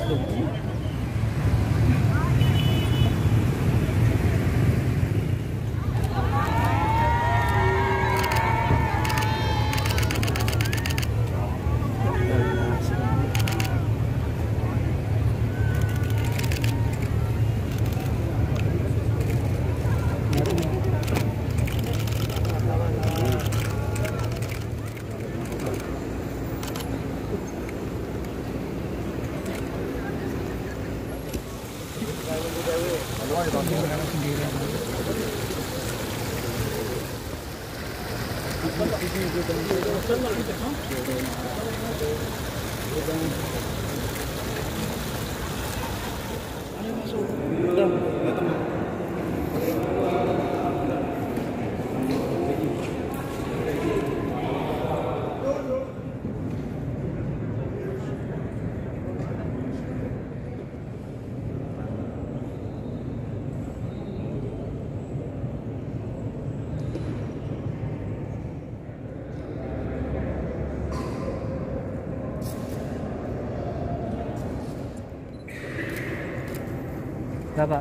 Berapa?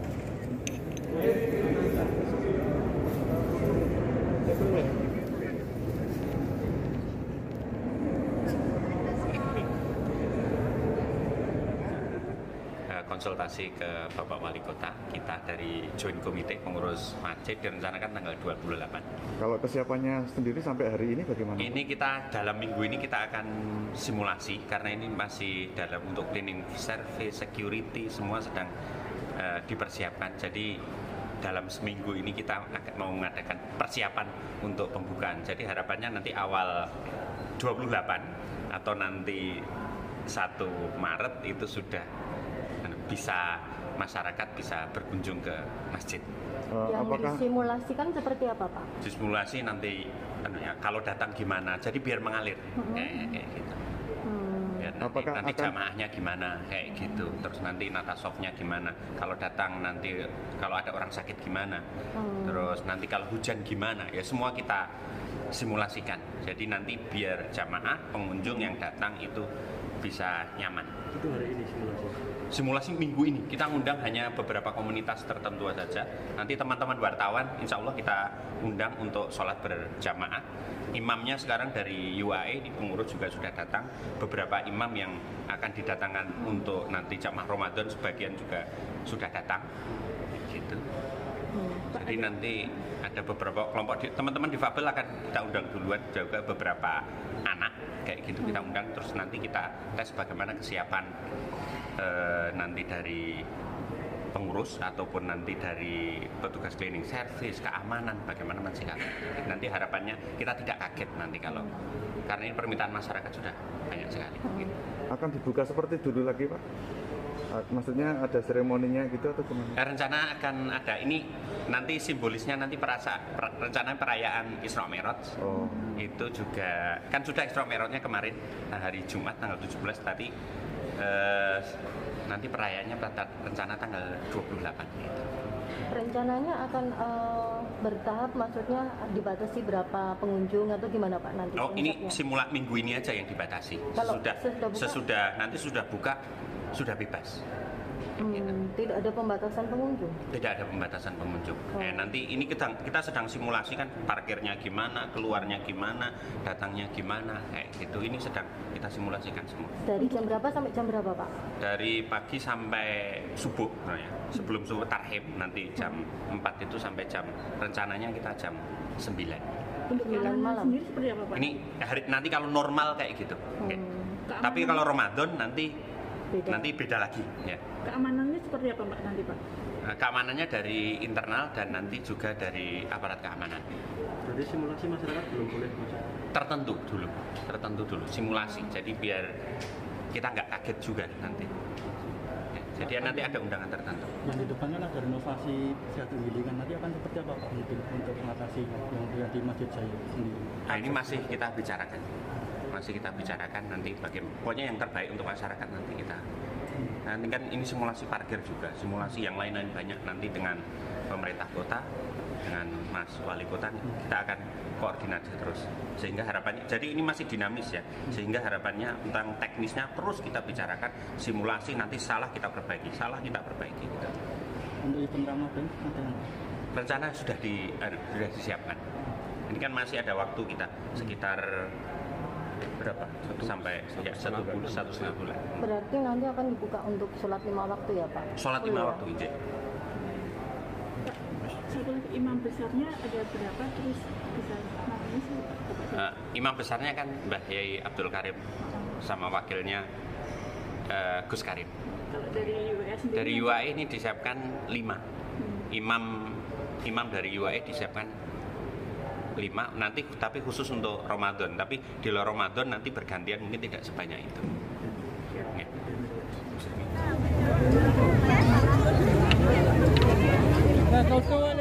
Konsultasi ke Bapak Wali Kota kita dari Joint Komite Pengurus Masjid direncanakan tanggal 28. Kalau kesiapannya sendiri sampai hari ini bagaimana? Ini kita dalam minggu ini kita akan simulasi karena ini masih dalam untuk cleaning service, security semua sedang dipersiapkan. Jadi dalam seminggu ini kita akan mau mengadakan persiapan untuk pembukaan. Jadi harapannya nanti awal 28 atau nanti 1 Maret itu sudah bisa masyarakat bisa berkunjung ke masjid. Yang disimulasikan seperti apa, Pak? Disimulasi nanti kalau datang gimana, jadi biar mengalir kayak gitu. Biar nanti jamaahnya gimana kayak gitu. Terus nanti natasofnya gimana. Kalau datang nanti kalau ada orang sakit gimana. Terus nanti kalau hujan gimana. Ya semua kita simulasikan. Jadi nanti biar jamaah pengunjung yang datang itu bisa nyaman. Itu hari ini simulasi? Simulasi minggu ini, kita undang hanya beberapa komunitas tertentu saja. Nanti teman-teman wartawan, insya Allah kita undang untuk sholat berjamaah. Imamnya sekarang dari UAE, di pengurus juga sudah datang. Beberapa imam yang akan didatangkan untuk nanti jamaah Ramadan, sebagian juga sudah datang. Gitu. Jadi nanti ada beberapa kelompok, teman-teman difabel akan kita undang duluan, juga beberapa anak kayak gitu kita undang, terus nanti kita tes bagaimana kesiapan nanti dari pengurus ataupun nanti dari petugas cleaning service, keamanan, bagaimana mensikap. Nanti harapannya kita tidak kaget nanti kalau karena ini permintaan masyarakat sudah banyak sekali. Gitu. Akan dibuka seperti dulu lagi, Pak? Maksudnya ada seremoninya gitu atau gimana? Rencana akan ada ini nanti simbolisnya nanti rencana perayaan Isra Mi'raj. Itu juga kan sudah Isra Mi'rajnya kemarin hari Jumat tanggal 17 tadi. Nanti perayaannya rencana tanggal 28 gitu. Rencananya akan bertahap, maksudnya dibatasi berapa pengunjung atau gimana, Pak, nanti? Oh, ini minggu ini aja yang dibatasi. Sesudah nanti sudah buka sudah bebas. Gitu. Tidak ada pembatasan pengunjung? Tidak ada pembatasan pengunjung. Nanti ini kita sedang simulasi kan, parkirnya gimana, keluarnya gimana, datangnya gimana, kayak gitu. Ini sedang kita simulasikan semua. Dari jam berapa sampai jam berapa, Pak? Dari pagi sampai subuh, sebelum subuh tarhib nanti jam 4 itu sampai rencananya kita jam 9. Untuk malam sendiri seperti apa, Pak? Ini nanti kalau normal kayak gitu. Tapi kalau Ramadan nanti beda lagi ya. Keamanannya seperti apa, Pak, nanti, Pak? Keamanannya dari internal dan nanti juga dari aparat keamanan. Jadi simulasi masyarakat belum boleh masuk? Tertentu dulu simulasi. Jadi biar kita nggak kaget juga nanti. Ya, jadi nanti ada undangan tertentu. Yang di depannya ada renovasi satu gilingan, nanti akan seperti apa, Pak, mungkin untuk mengatasi yang di Masjid Jaya sendiri? Nah, ini masih kita bicarakan. Nanti pokoknya yang terbaik untuk masyarakat nanti kita. Nanti kan ini simulasi parkir juga, simulasi yang lain-lain banyak nanti dengan pemerintah kota dengan Mas Wali Kota, kita akan koordinasi terus. Sehingga harapannya, jadi ini masih dinamis ya, sehingga harapannya tentang teknisnya terus kita bicarakan, simulasi nanti salah kita perbaiki gitu. Untuk event Ramadan ada yang Rencana sudah disiapkan. Ini kan masih ada waktu kita sekitar berapa? Sampai ya, 1,5 bulan. Berarti nanti akan dibuka untuk sholat 5 waktu ya Pak? Sholat 5 waktu Ije. Satu lagi, imam besarnya ada berapa, terus bisa namanya sih? Imam besarnya kan Mbah Yai Abdul Karim sama wakilnya Gus Karim. Kalau dari UAE sendiri? Dari UAE ini disiapkan 5. Imam dari UAE disiapkan 5 nanti, tapi khusus untuk Ramadan. Tapi di luar Ramadan nanti bergantian, mungkin tidak sebanyak itu. Ya.